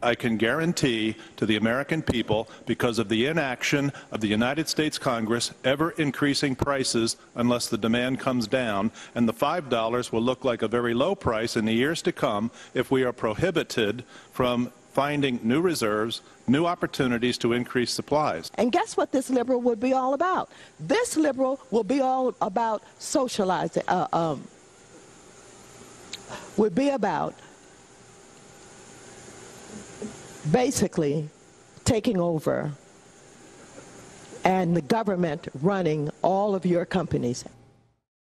I can guarantee to the American people, because of the inaction of the United States Congress ever increasing prices unless the demand comes down, and the $5 will look like a very low price in the years to come if we are prohibited from finding new reserves, new opportunities to increase supplies. And guess what this liberal would be all about? This liberal will be all about socializing, would be about basically taking over and the government running all of your companies.